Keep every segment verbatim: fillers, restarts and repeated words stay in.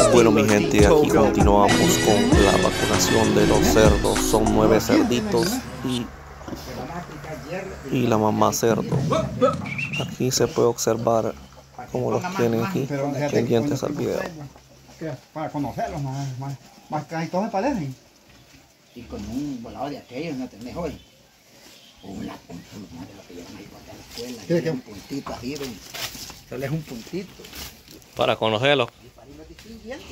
Bueno, mi gente, aquí continuamos con la vacunación de los cerdos. Son nueve cerditos y, y la mamá cerdo. Aquí se puede observar cómo los tienen aquí, pendientes al video. Para conocerlos más, más, más casi todos se parecen. Y con un volado de aquellos no tenés hoy. Una puntita de lo que llaman ahí cuando a la escuela. ¿Qué, qué? Un puntito así, ven. Solo es un puntito. Para conocerlos. Y para irlos distinguiendo.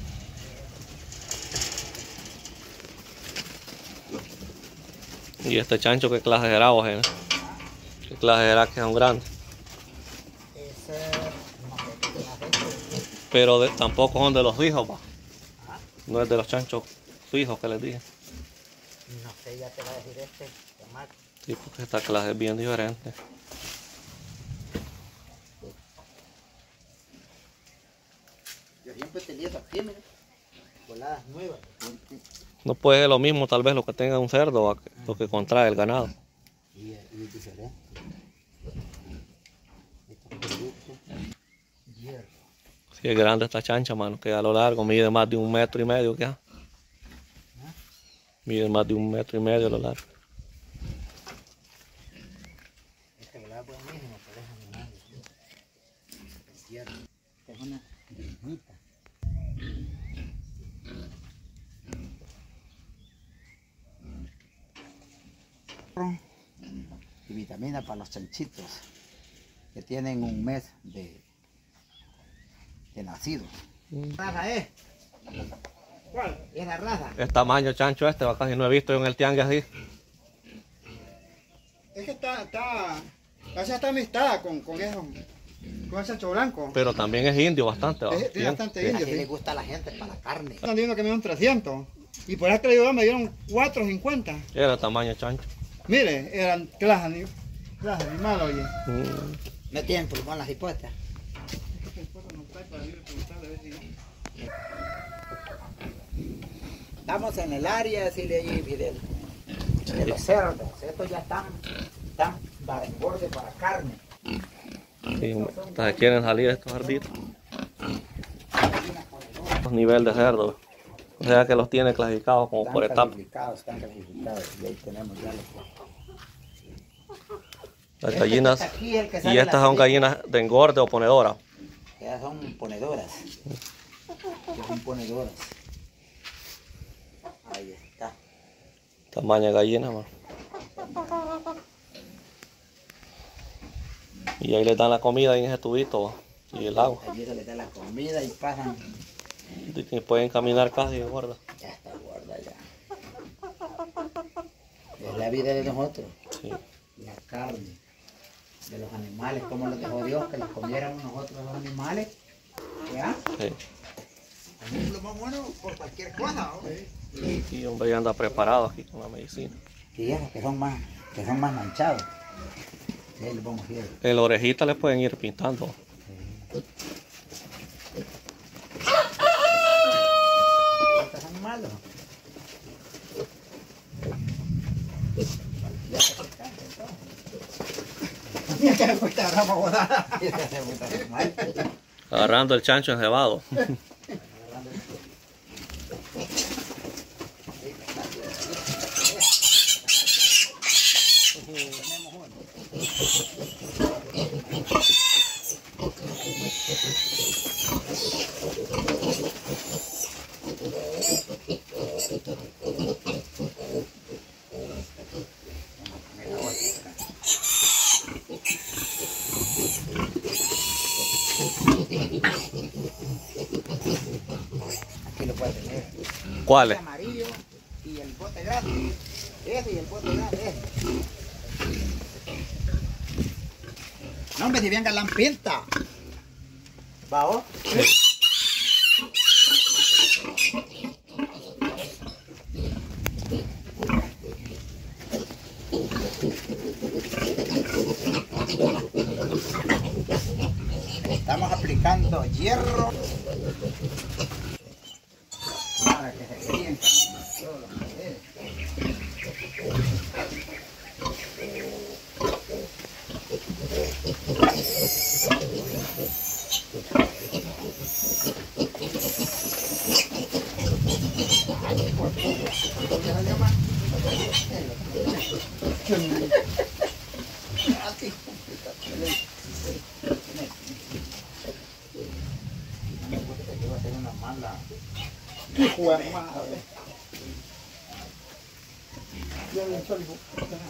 Y este chancho, ¿qué clase será, vos, eh? ¿Qué clase será que son grandes? Ese, no sé qué clase. Pero de, tampoco son de los hijos, va. No es de los chanchos fijos que les dije. No sé, ya te va a decir este, chamaco. Sí, porque esta clase es bien diferente. Yo siempre te lío aquí, mira. Voladas nuevas. No puede ser lo mismo tal vez lo que tenga un cerdo o lo que contrae el ganado. Y, y es diferente. Estos productos, hierro. Sí, es grande esta chancha, mano, que a lo largo mide más de un metro y medio, ¿qué? Mide más de un metro y medio a lo largo. Este volado es buenísimo, pero es animal. Es hierro. Esta es una viejita. Y vitamina para los chanchitos que tienen un mes de, de nacidos. ¿Qué raza es? ¿Cuál? ¿Es la raza? El tamaño chancho este, va, casi no he visto yo en el tiangue así. Es que está, está, casi está amistada con, con eso, con ese chancho blanco. Pero también es indio bastante, ¿va? Es, es bastante Sí. indio, Así le sí. gusta a la gente para la carne. Están diciendo que me dieron trescientos. Y por eso que le digo, me dieron cuatro cincuenta. Era el tamaño chancho. Mire, eran clase, clase animal, oye. Mm. No tienen pulmón las hipotas. Estamos en el área, decirle allí, Fidel, de los cerdos. Estos ya están, están para engorde, para carne. Sí, hasta se quieren salir estos cerditos. Nivel de cerdo. O sea que los tiene clasificados como Están por etapas. clasificados, están clasificados. Y ahí tenemos ya los... Las Este gallinas. que está aquí, el que Y sale en estas la son película. gallinas de engorde o ponedoras. Ellas son ponedoras. Ellas son ponedoras. Ahí está. Tamaño de gallina, man. Y ahí les dan la comida en ese tubito, ¿va? Y el agua. Allí se les da la comida y pasan. Y pueden caminar casi, gorda. Ya está gorda ya. Es la vida de nosotros. Sí. La carne de los animales, como los dejó Dios, que los comiéramos nosotros los animales. ¿Ya? Sí. Es lo más bueno por cualquier cosa, ¿no? Y hombre ya anda preparado aquí con la medicina. Y esos que son más, que son más manchados. Y ahí los vamos a ir. En la orejita le pueden ir pintando. Estos son malos. Mira que me cuesta rama bodada. Agarrando el chancho encebado. Aquí lo puede tener. ¿Cuáles? El amarillo y el bote grande. Ese y el bote grande. Ese. No, hombre, si venga la pinta. ¿Va vos? Estamos aplicando hierro para que se críen todos los poderes. Hijo de madre. Ya le echó el hijo.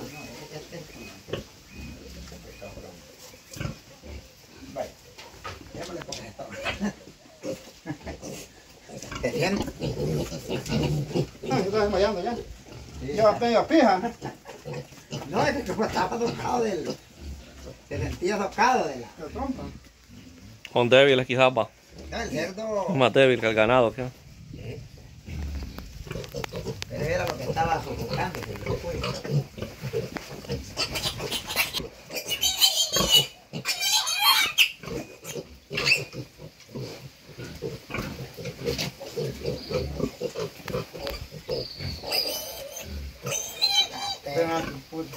Vaya, ya no le pongas esto. ¿Te sientes? Ah, se está desmayando ya. Ya va medio pija. No, es que pues estaba tocado del... Se sentía tocado de la... La trompa. Son débiles quizás, va. No, el cerdo... Es más débil que el ganado, ¿qué? Sí. Pero era lo que estaba sofocando, que yo fui. Venga, puta.